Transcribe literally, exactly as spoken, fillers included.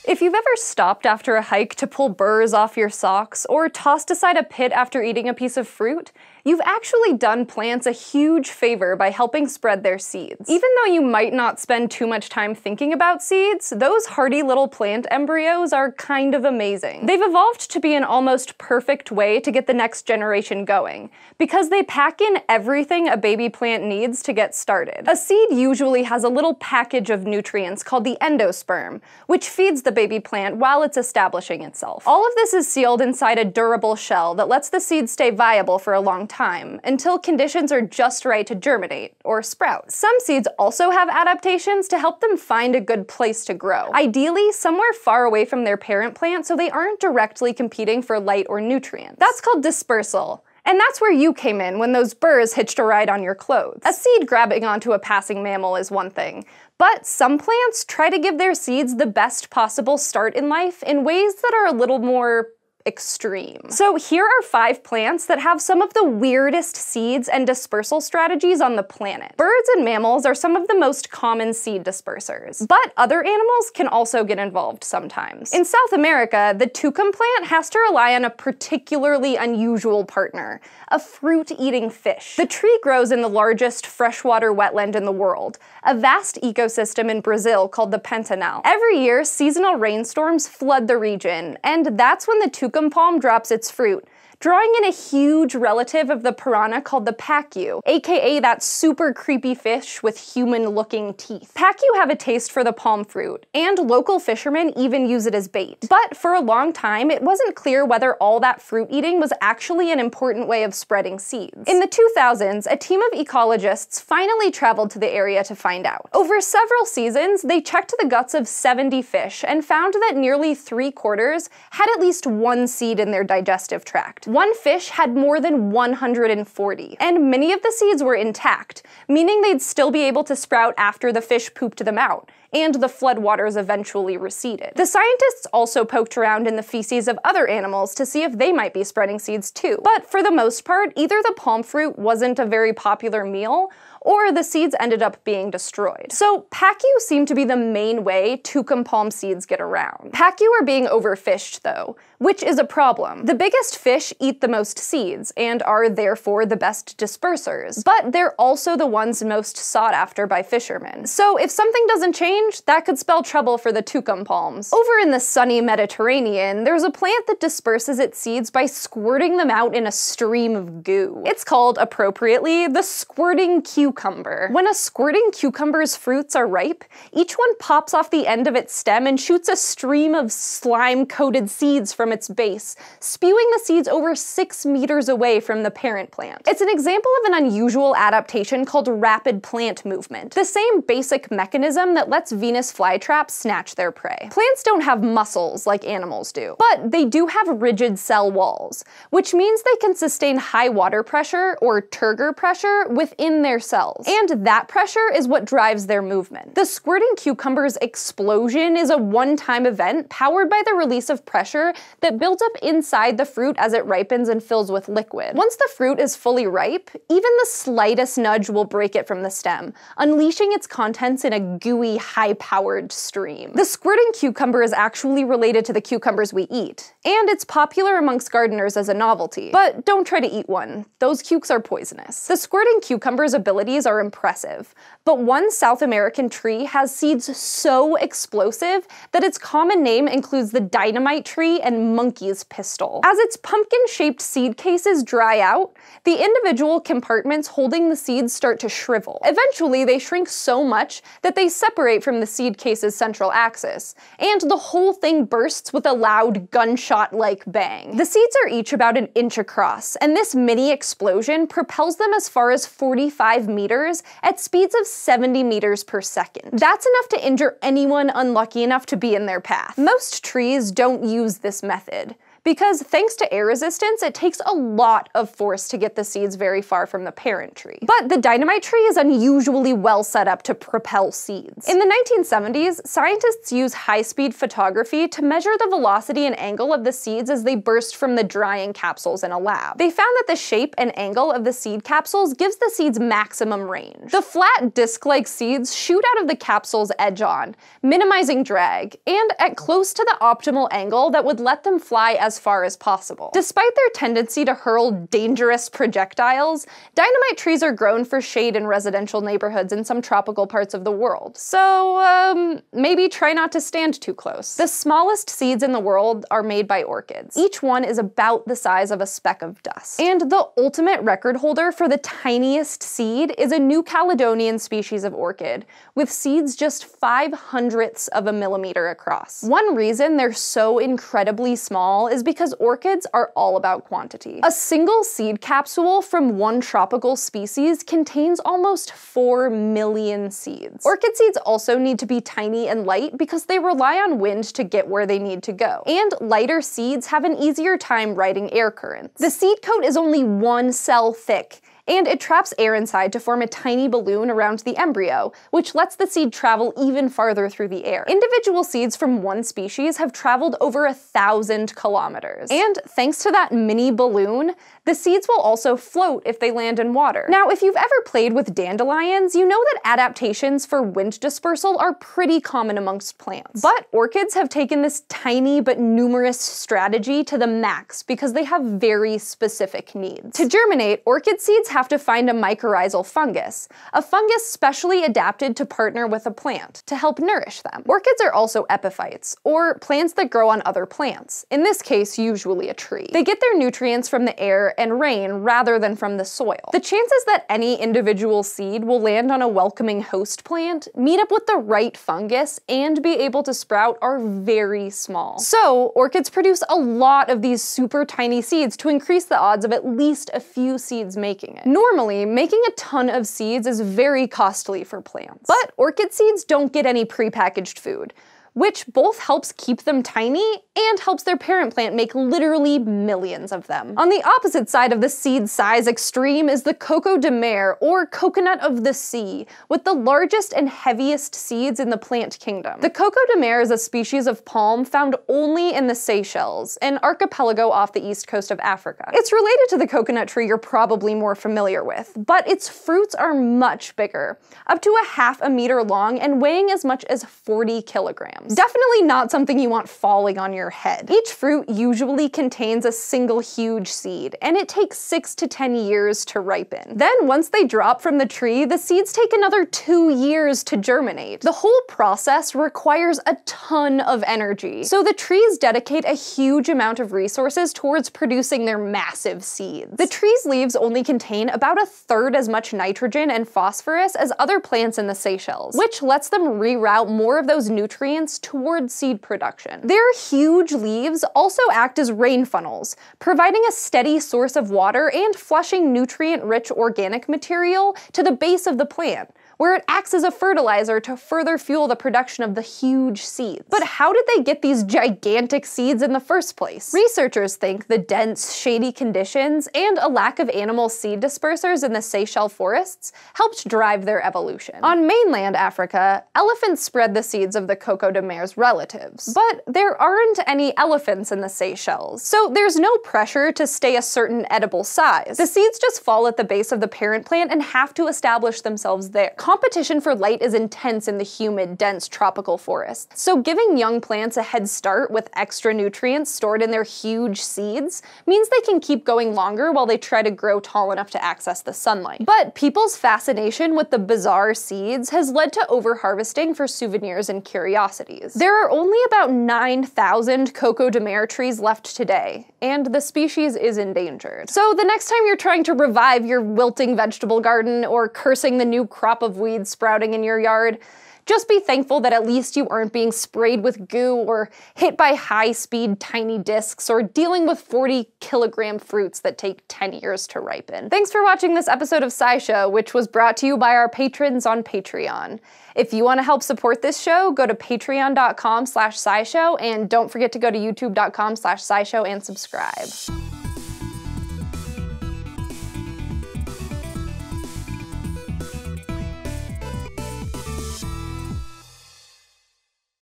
If you've ever stopped after a hike to pull burrs off your socks, or tossed aside a pit after eating a piece of fruit, you've actually done plants a huge favor by helping spread their seeds. Even though you might not spend too much time thinking about seeds, those hardy little plant embryos are kind of amazing. They've evolved to be an almost perfect way to get the next generation going, because they pack in everything a baby plant needs to get started. A seed usually has a little package of nutrients called the endosperm, which feeds the baby plant while it's establishing itself. All of this is sealed inside a durable shell that lets the seed stay viable for a long time, until conditions are just right to germinate, or sprout. Some seeds also have adaptations to help them find a good place to grow, ideally somewhere far away from their parent plant so they aren't directly competing for light or nutrients. That's called dispersal. And that's where you came in when those burrs hitched a ride on your clothes. A seed grabbing onto a passing mammal is one thing, but some plants try to give their seeds the best possible start in life in ways that are a little more extreme. So here are five plants that have some of the weirdest seeds and dispersal strategies on the planet. Birds and mammals are some of the most common seed dispersers, but other animals can also get involved sometimes. In South America, the TUCUM plant has to rely on a particularly unusual partner, a fruit-eating fish. The tree grows in the largest freshwater wetland in the world, a vast ecosystem in Brazil called the Pantanal. Every year, seasonal rainstorms flood the region, and that's when the TUCUM palm drops its fruit, drawing in a huge relative of the piranha called the pacu, aka that super creepy fish with human-looking teeth. Pacu have a taste for the palm fruit, and local fishermen even use it as bait. But for a long time, it wasn't clear whether all that fruit eating was actually an important way of spreading seeds. In the two thousands, a team of ecologists finally traveled to the area to find out. Over several seasons, they checked the guts of seventy fish and found that nearly three quarters had at least one seed in their digestive tract. One fish had more than one hundred forty, and many of the seeds were intact, meaning they'd still be able to sprout after the fish pooped them out, and the floodwaters eventually receded. The scientists also poked around in the feces of other animals to see if they might be spreading seeds too. But for the most part, either the palm fruit wasn't a very popular meal, or the seeds ended up being destroyed. So pacu seem to be the main way TUCUM palm seeds get around. Pacu are being overfished though, which is a problem. The biggest fish eat the most seeds, and are therefore the best dispersers, but they're also the ones most sought after by fishermen. So if something doesn't change, that could spell trouble for the TUCUM palms. Over in the sunny Mediterranean, there's a plant that disperses its seeds by squirting them out in a stream of goo. It's called, appropriately, the squirting cucumber. When a squirting cucumber's fruits are ripe, each one pops off the end of its stem and shoots a stream of slime-coated seeds from its base, spewing the seeds over six meters away from the parent plant. It's an example of an unusual adaptation called rapid plant movement, the same basic mechanism that lets Venus flytraps snatch their prey. Plants don't have muscles like animals do, but they do have rigid cell walls, which means they can sustain high water pressure, or turgor pressure, within their cells. And that pressure is what drives their movement. The squirting cucumber's explosion is a one-time event powered by the release of pressure that builds up inside the fruit as it ripens and fills with liquid. Once the fruit is fully ripe, even the slightest nudge will break it from the stem, unleashing its contents in a gooey, high-powered stream. The squirting cucumber is actually related to the cucumbers we eat, and it's popular amongst gardeners as a novelty. But don't try to eat one. Those cukes are poisonous. The squirting cucumber's abilities are impressive, but one South American tree has seeds so explosive that its common name includes the dynamite tree and monkey's pistol. As its pumpkin-shaped seed cases dry out, the individual compartments holding the seeds start to shrivel. Eventually, they shrink so much that they separate from the seed case's central axis, and the whole thing bursts with a loud gunshot-like bang. The seeds are each about an inch across, and this mini explosion propels them as far as forty-five meters at speeds of seventy meters per second. That's enough to injure anyone unlucky enough to be in their path. Most trees don't use this method, because thanks to air resistance, it takes a lot of force to get the seeds very far from the parent tree. But the dynamite tree is unusually well set up to propel seeds. In the nineteen seventies, scientists used high-speed photography to measure the velocity and angle of the seeds as they burst from the drying capsules in a lab. They found that the shape and angle of the seed capsules gives the seeds maximum range. The flat disc-like seeds shoot out of the capsule's edge-on, minimizing drag, and at close to the optimal angle that would let them fly as far as possible. Despite their tendency to hurl dangerous projectiles, dynamite trees are grown for shade in residential neighborhoods in some tropical parts of the world. So, um, maybe try not to stand too close. The smallest seeds in the world are made by orchids. Each one is about the size of a speck of dust. And the ultimate record holder for the tiniest seed is a New Caledonian species of orchid, with seeds just five hundredths of a millimeter across. One reason they're so incredibly small is because orchids are all about quantity. A single seed capsule from one tropical species contains almost four million seeds. Orchid seeds also need to be tiny and light because they rely on wind to get where they need to go. And lighter seeds have an easier time riding air currents. The seed coat is only one cell thick, and it traps air inside to form a tiny balloon around the embryo, which lets the seed travel even farther through the air. Individual seeds from one species have traveled over a thousand kilometers. And thanks to that mini balloon, the seeds will also float if they land in water. Now, if you've ever played with dandelions, you know that adaptations for wind dispersal are pretty common amongst plants. But orchids have taken this tiny but numerous strategy to the max because they have very specific needs. To germinate, orchid seeds have to find a mycorrhizal fungus, a fungus specially adapted to partner with a plant to help nourish them. Orchids are also epiphytes, or plants that grow on other plants, in this case usually a tree. They get their nutrients from the air and rain rather than from the soil. The chances that any individual seed will land on a welcoming host plant, meet up with the right fungus, and be able to sprout are very small. So, orchids produce a lot of these super tiny seeds to increase the odds of at least a few seeds making it. Normally, making a ton of seeds is very costly for plants. But orchid seeds don't get any prepackaged food, which both helps keep them tiny and helps their parent plant make literally millions of them. On the opposite side of the seed size extreme is the coco de mer, or coconut of the sea, with the largest and heaviest seeds in the plant kingdom. The coco de mer is a species of palm found only in the Seychelles, an archipelago off the east coast of Africa. It's related to the coconut tree you're probably more familiar with, but its fruits are much bigger, up to a half a meter long and weighing as much as forty kilograms. Definitely not something you want falling on your head. Each fruit usually contains a single huge seed, and it takes six to ten years to ripen. Then once they drop from the tree, the seeds take another two years to germinate. The whole process requires a ton of energy, so the trees dedicate a huge amount of resources towards producing their massive seeds. The tree's leaves only contain about a third as much nitrogen and phosphorus as other plants in the Seychelles, which lets them reroute more of those nutrients towards seed production. Their huge leaves also act as rain funnels, providing a steady source of water and flushing nutrient-rich organic material to the base of the plant, where it acts as a fertilizer to further fuel the production of the huge seeds. But how did they get these gigantic seeds in the first place? Researchers think the dense, shady conditions and a lack of animal seed dispersers in the Seychelles forests helped drive their evolution. On mainland Africa, elephants spread the seeds of the coco de mer's relatives, but there aren't any elephants in the Seychelles, so there's no pressure to stay a certain edible size. The seeds just fall at the base of the parent plant and have to establish themselves there. Competition for light is intense in the humid, dense tropical forests, so giving young plants a head start with extra nutrients stored in their huge seeds means they can keep going longer while they try to grow tall enough to access the sunlight. But people's fascination with the bizarre seeds has led to over-harvesting for souvenirs and curiosities. There are only about nine thousand coco de mer trees left today, and the species is endangered. So the next time you're trying to revive your wilting vegetable garden or cursing the new crop of weeds sprouting in your yard, Just be thankful that at least you aren't being sprayed with goo or hit by high-speed tiny discs or dealing with forty kilogram fruits that take ten years to ripen. Thanks for watching this episode of SciShow, which was brought to you by our patrons on Patreon. If you want to help support this show, go to patreon dot com slash scishow, and don't forget to go to youtube dot com slash scishow and subscribe.